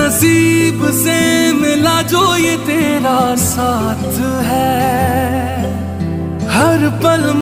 नसीब से मिला जो ये तेरा साथ है, हर पल